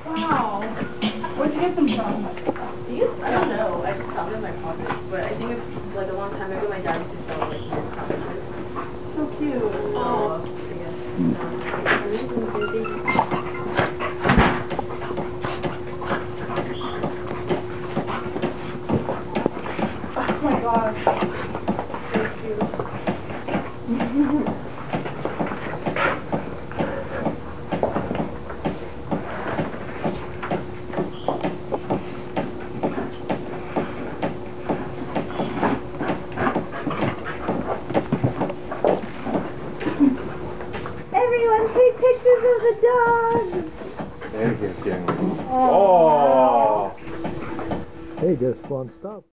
Wow. Where'd you get them from? I don't know. I just found it in my pocket. But I think it's like a long time ago my dad used to sell like his packages. So cute. Oh. I guess. Oh my gosh. So cute. Everyone take pictures of the dog! And he's getting. Oh! Hey, just one stop.